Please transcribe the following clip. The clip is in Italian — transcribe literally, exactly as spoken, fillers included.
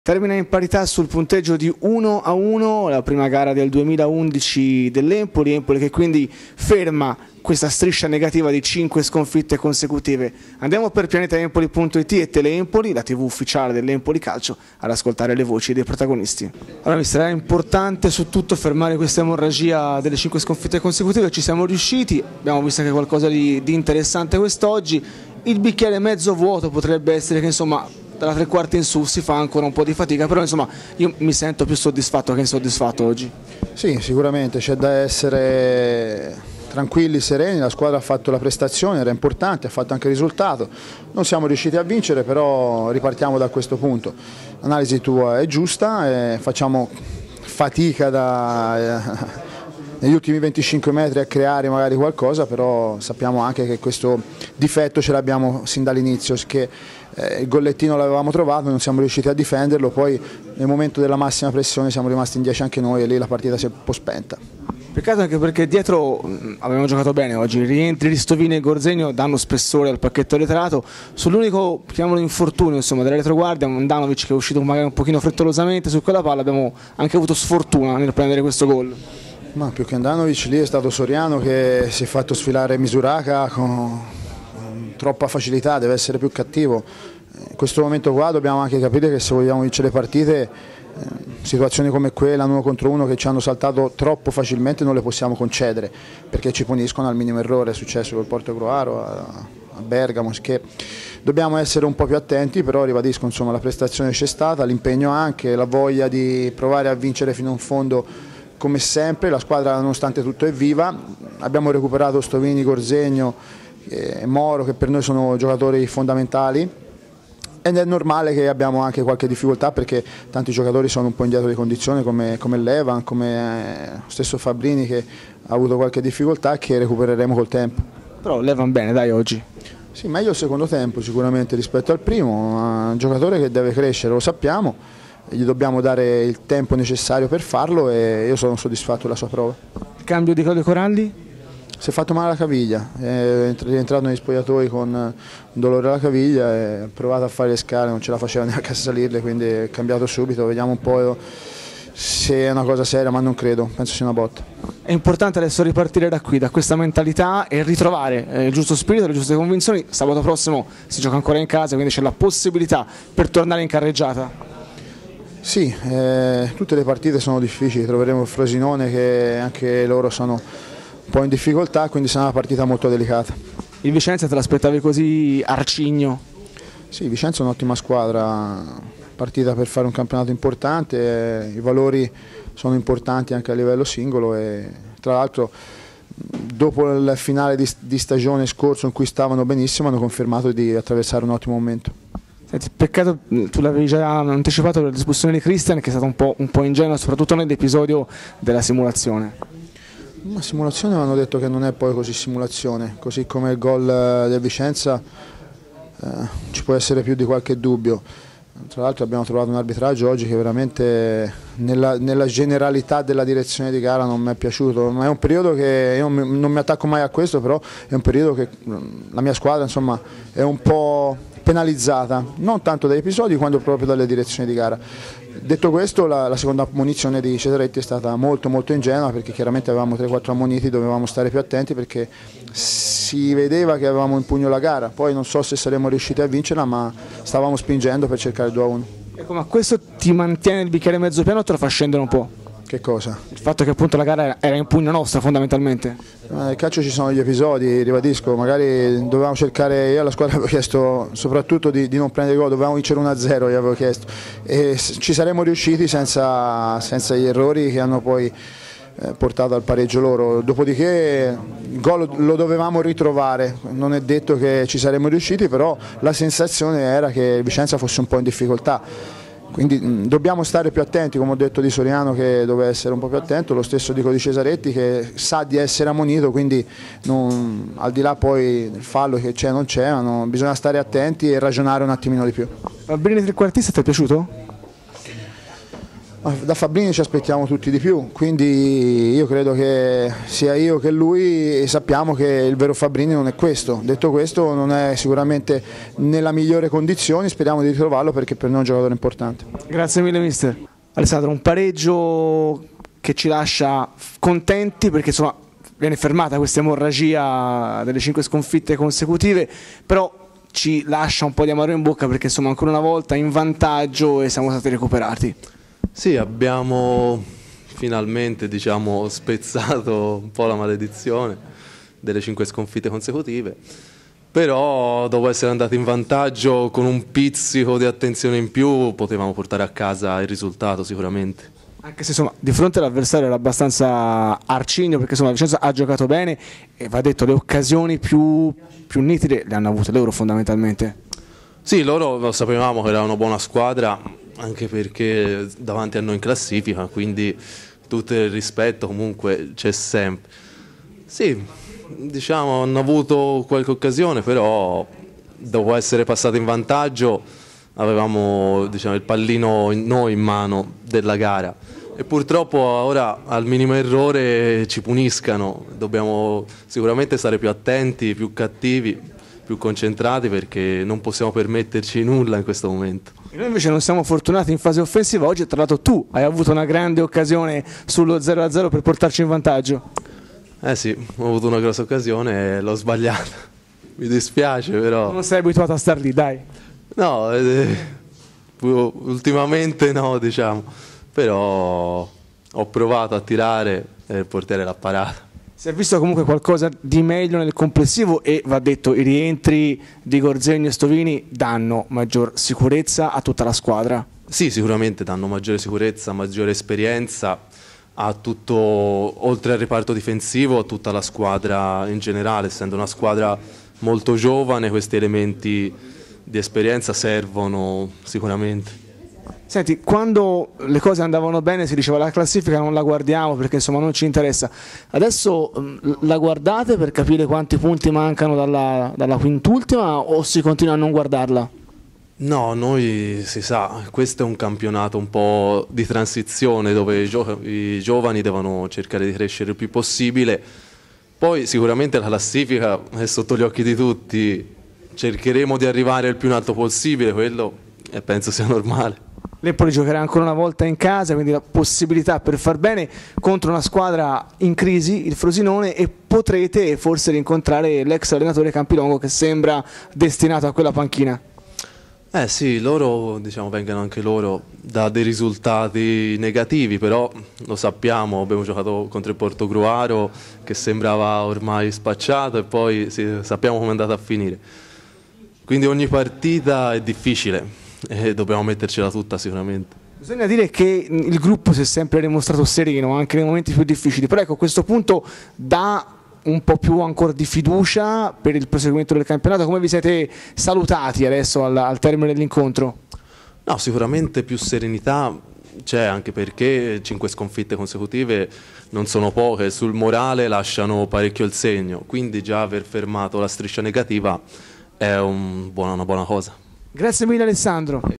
Termina in parità sul punteggio di uno a uno la prima gara del duemilaundici dell'Empoli, Empoli che quindi ferma questa striscia negativa di cinque sconfitte consecutive. Andiamo per pianetaempoli punto it e Teleempoli, la tivù ufficiale dell'Empoli Calcio, ad ascoltare le voci dei protagonisti. Allora, mi sarà importante su tutto fermare questa emorragia delle cinque sconfitte consecutive, ci siamo riusciti, abbiamo visto anche qualcosa di, di interessante quest'oggi. Il bicchiere mezzo vuoto potrebbe essere che insomma dalla tre quarti in su si fa ancora un po' di fatica, però insomma io mi sento più soddisfatto che insoddisfatto oggi. Sì, sicuramente c'è da essere tranquilli, sereni, la squadra ha fatto la prestazione, era importante, ha fatto anche il risultato, non siamo riusciti a vincere, però ripartiamo da questo punto. L'analisi tua è giusta, eh, facciamo fatica da... Eh, negli ultimi venticinque metri a creare magari qualcosa, però sappiamo anche che questo difetto ce l'abbiamo sin dall'inizio, che eh, il gollettino l'avevamo trovato, non siamo riusciti a difenderlo, poi nel momento della massima pressione siamo rimasti in dieci anche noi e lì la partita si è un po' spenta. Peccato anche perché dietro mh, abbiamo giocato bene oggi, i rientri di Stovini e Gorzegno danno spessore al pacchetto retrato, sull'unico, chiamiamolo infortunio, insomma, della retroguardia, Andanovic che è uscito magari un pochino frettolosamente su quella palla, abbiamo anche avuto sfortuna nel prendere questo gol. Ma più che Andanovic lì è stato Soriano che si è fatto sfilare Misuraka con troppa facilità, deve essere più cattivo. In questo momento qua dobbiamo anche capire che se vogliamo vincere le partite, eh, situazioni come quella, uno contro uno che ci hanno saltato troppo facilmente non le possiamo concedere, perché ci puniscono al minimo errore, è successo col Portogruaro, a, a Bergamo, che dobbiamo essere un po' più attenti, però ribadisco, insomma, la prestazione c'è stata, l'impegno anche, la voglia di provare a vincere fino in fondo. Come sempre la squadra nonostante tutto è viva, abbiamo recuperato Stovini, Gorzegno e Moro che per noi sono giocatori fondamentali ed è normale che abbiamo anche qualche difficoltà perché tanti giocatori sono un po' indietro di condizione come, come Levan, come lo stesso Fabrini che ha avuto qualche difficoltà che recupereremo col tempo. Però Levan bene dai oggi. Sì, meglio il secondo tempo sicuramente rispetto al primo, un giocatore che deve crescere, lo sappiamo. Gli dobbiamo dare il tempo necessario per farlo e io sono soddisfatto della sua prova. Il cambio di Claudio Coralli? Si è fatto male alla caviglia, è entrato negli spogliatoi con un dolore alla caviglia e ha provato a fare le scale, non ce la faceva neanche a salirle, quindi è cambiato subito, vediamo un po' se è una cosa seria, ma non credo, penso sia una botta. È importante adesso ripartire da qui, da questa mentalità e ritrovare eh, il giusto spirito, le giuste convinzioni. Sabato prossimo si gioca ancora in casa, quindi c'è la possibilità per tornare in carreggiata. Sì, eh, tutte le partite sono difficili, troveremo il Frosinone che anche loro sono un po' in difficoltà, quindi sarà una partita molto delicata. Il Vicenza te l'aspettavi così arcigno? Sì, Vicenza è un'ottima squadra, partita per fare un campionato importante, eh, i valori sono importanti anche a livello singolo e tra l'altro dopo il finale di, di stagione scorso in cui stavano benissimo hanno confermato di attraversare un ottimo momento. Peccato, tu l'avevi già anticipato per la discussione di Christian che è stata un po', un po' ingenua soprattutto nell'episodio della simulazione. Ma simulazione mi hanno detto che non è poi così simulazione, così come il gol del Vicenza eh, ci può essere più di qualche dubbio. Tra l'altro abbiamo trovato un arbitraggio oggi che veramente nella, nella generalità della direzione di gara non mi è piaciuto, ma è un periodo che io non mi, non mi attacco mai a questo, però è un periodo che la mia squadra insomma è un po' penalizzata, non tanto dai episodi quanto proprio dalle direzioni di gara. Detto questo, la, la seconda ammonizione di Cesaretti è stata molto molto ingenua perché chiaramente avevamo tre quattro ammoniti, dovevamo stare più attenti perché si vedeva che avevamo in pugno la gara, poi non so se saremmo riusciti a vincerla ma stavamo spingendo per cercare il due a uno. Ecco, ma questo ti mantiene il bicchiere mezzo pieno o te lo fa scendere un po'? Che cosa? Il fatto che appunto la gara era in pugno nostra fondamentalmente. Nel calcio ci sono gli episodi, ribadisco, magari dovevamo cercare, io alla squadra avevo chiesto soprattutto di, di non prendere gol, dovevamo vincere uno a zero, gli avevo chiesto e ci saremmo riusciti senza, senza gli errori che hanno poi eh, portato al pareggio loro, dopodiché il gol lo dovevamo ritrovare, non è detto che ci saremmo riusciti, però la sensazione era che Vicenza fosse un po' in difficoltà. Quindi mh, dobbiamo stare più attenti, come ho detto di Soriano che deve essere un po' più attento, lo stesso dico di Cesaretti che sa di essere ammonito, quindi non, al di là poi del fallo che c'è o non c'è, no, bisogna stare attenti e ragionare un attimino di più. Fabrini trequartista ti è piaciuto? Da Fabbrini ci aspettiamo tutti di più, quindi io credo che sia io che lui sappiamo che il vero Fabbrini non è questo. Detto questo, non è sicuramente nella migliore condizione, speriamo di ritrovarlo perché per noi è un giocatore importante. Grazie mille mister. Alessandro, un pareggio che ci lascia contenti perché insomma viene fermata questa emorragia delle cinque sconfitte consecutive, però ci lascia un po' di amaro in bocca perché insomma ancora una volta in vantaggio e siamo stati recuperati. Sì, abbiamo finalmente, diciamo, spezzato un po' la maledizione delle cinque sconfitte consecutive, però dopo essere andati in vantaggio con un pizzico di attenzione in più potevamo portare a casa il risultato sicuramente. Anche se insomma di fronte all'avversario era abbastanza arcigno perché insomma Vicenza ha giocato bene e va detto le occasioni più, più nitide le hanno avute loro fondamentalmente. Sì, loro lo sapevamo che era una buona squadra anche perché davanti a noi in classifica, quindi tutto il rispetto comunque c'è sempre. Sì, diciamo hanno avuto qualche occasione, però dopo essere passati in vantaggio avevamo, diciamo, il pallino in, noi in mano della gara e purtroppo ora al minimo errore ci puniscano. Dobbiamo sicuramente stare più attenti, più cattivi, più concentrati perché non possiamo permetterci nulla in questo momento. E noi invece non siamo fortunati in fase offensiva oggi, tra l'altro tu hai avuto una grande occasione sullo zero a zero per portarci in vantaggio. Eh sì, ho avuto una grossa occasione e l'ho sbagliata. Mi dispiace però. Non sei abituato a star lì, dai. No, eh, ultimamente no, diciamo, però ho provato a tirare e il portiere l'ha parata. Si è visto comunque qualcosa di meglio nel complessivo e va detto i rientri di Gorzegno e Stovini danno maggior sicurezza a tutta la squadra. Sì, sicuramente danno maggiore sicurezza, maggiore esperienza a tutto, oltre al reparto difensivo, a tutta la squadra in generale. Essendo una squadra molto giovane, questi elementi di esperienza servono sicuramente. Senti, quando le cose andavano bene si diceva la classifica non la guardiamo perché insomma non ci interessa. Adesso la guardate per capire quanti punti mancano dalla, dalla quintultima o si continua a non guardarla? No, noi si sa, questo è un campionato un po' di transizione dove i, gio i giovani devono cercare di crescere il più possibile. Poi sicuramente la classifica è sotto gli occhi di tutti, cercheremo di arrivare il più in alto possibile, quello e penso sia normale. L'Empoli giocherà ancora una volta in casa, quindi la possibilità per far bene contro una squadra in crisi, il Frosinone, e potrete forse rincontrare l'ex allenatore Campilongo che sembra destinato a quella panchina. Eh sì, loro, diciamo, vengono anche loro da dei risultati negativi, però lo sappiamo, abbiamo giocato contro il Portogruaro che sembrava ormai spacciato e poi sì, sappiamo come è andata a finire. Quindi ogni partita è difficile e dobbiamo mettercela tutta sicuramente. Bisogna dire che il gruppo si è sempre dimostrato sereno anche nei momenti più difficili, però ecco, a questo punto dà un po' più ancora di fiducia per il proseguimento del campionato. Come vi siete salutati adesso al, al termine dell'incontro? No, sicuramente più serenità c'è, anche perché cinque sconfitte consecutive non sono poche, sul morale lasciano parecchio il segno, quindi già aver fermato la striscia negativa è un buona, una buona cosa. Grazie mille Alessandro.